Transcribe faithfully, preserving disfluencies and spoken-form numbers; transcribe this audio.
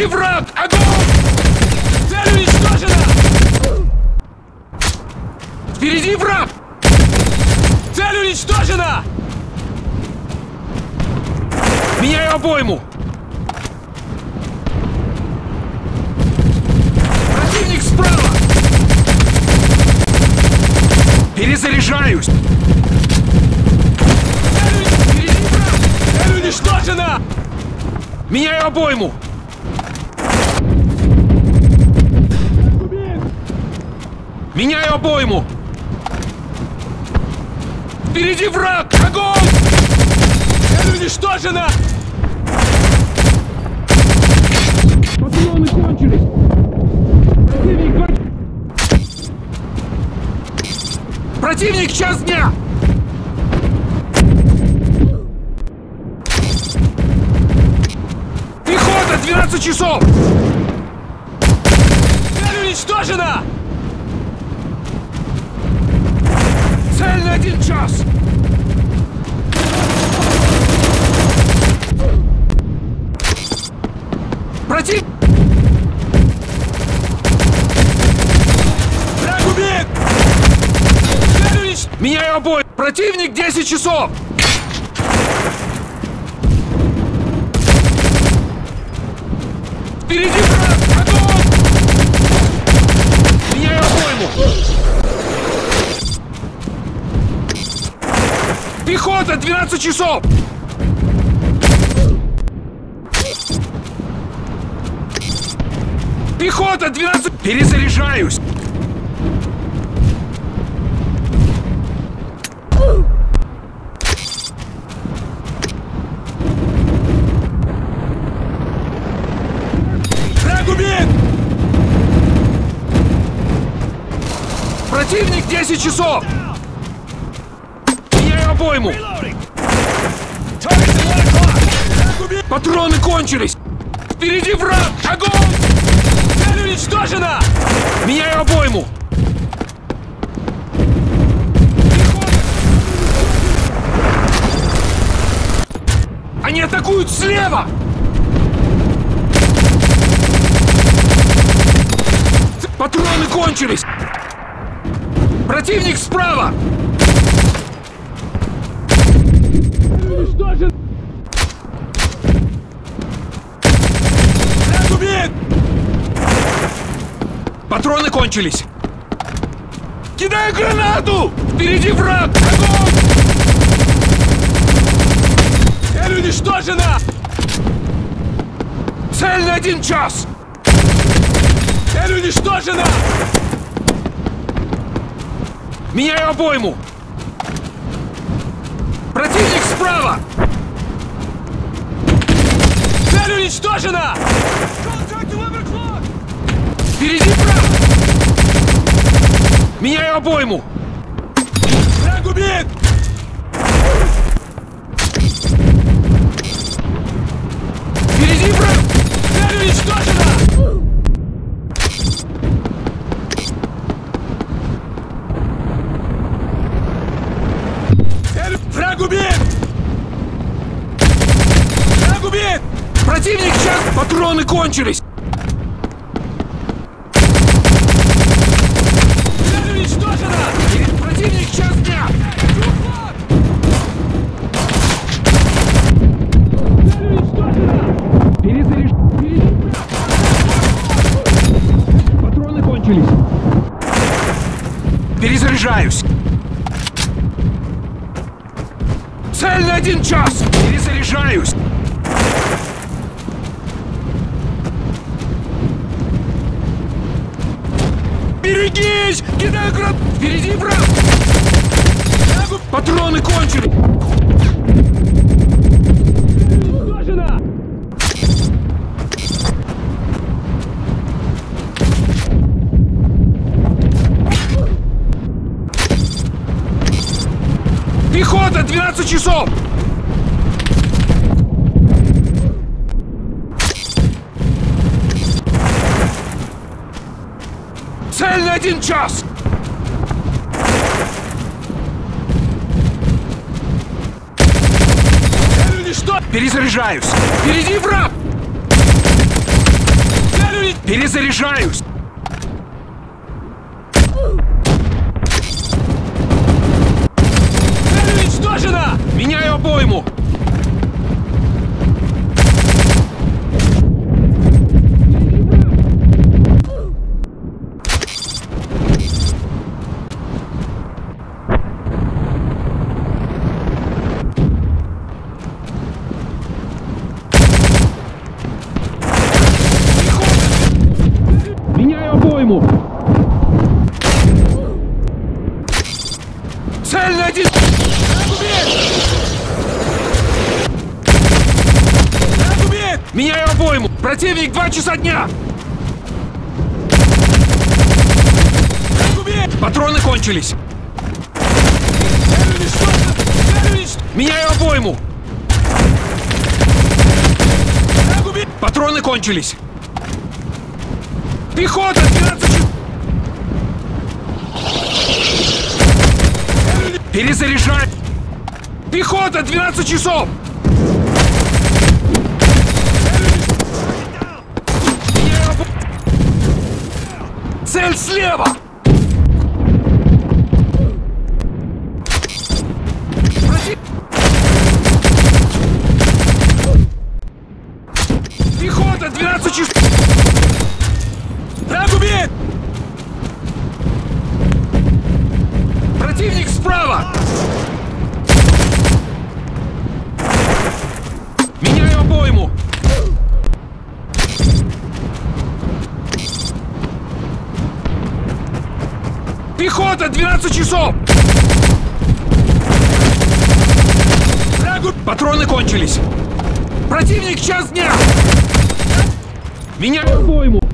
Впереди враг! Огонь! Цель уничтожена! Впереди враг! Цель уничтожена! Меняю обойму! Противник справа! Перезаряжаюсь! Впереди враг! Цель уничтожена! Меняю обойму! Меняю обойму! Впереди враг! Огонь! Цель уничтожена! Патроны кончились! Противник! Противник, час дня! Пехота, двенадцать часов! Цель уничтожена! Цель на один час! Против... Враг убит! Цель уничтожена! Меняю обои! Противник, десять часов! Впереди враг! Огонь! Меняю обойму! Пехота, двенадцать часов! Пехота, двенадцать... Перезаряжаюсь! Враг убит! Противник, десять часов! Меняю обойму! Патроны кончились! Впереди враг! Огонь! Цель уничтожена! Меняю обойму! Они атакуют слева! Патроны кончились! Противник справа! Уничтожен! Враг убит! Патроны кончились! Кидаю гранату! Впереди враг! Огонь! Цель уничтожена! Цель на один час! Цель уничтожена! Меняю обойму! Противник справа! Цель уничтожена! Впереди враг! Меняю обойму! Враг убит! Впереди враг! Цель уничтожена! Цель... Враг убит! Враг убит! Противник сейчас... Патроны кончились! Цель уничтожена! Противник час дня! Цель уничтожена! Перезаряж... Перезаряж... Патроны кончились! Перезаряжаюсь! Цель на один час! Перезаряжаюсь! Берегись! Кидаю град! Впереди враг! Патроны кончились! Уничтожена! Пехота, двенадцать часов! Цель на один час! Цель уничтожена! Перезаряжаюсь! Впереди враг! Перезаряжаюсь! Цель уничтожена! Меняю обойму! Обойму. Цель на один. Меняю обойму. Противник два часа дня. Патроны кончились. Меняю обойму. Патроны кончились. Пехота! двенадцать часов! Перезаряжать! Пехота! двенадцать часов! Цель слева! Пехота! двенадцать часов! Враг убит! Противник справа! Меняю обойму! Пехота! двенадцать часов! Враг убит! Патроны кончились! Противник час дня! Меняю обойму!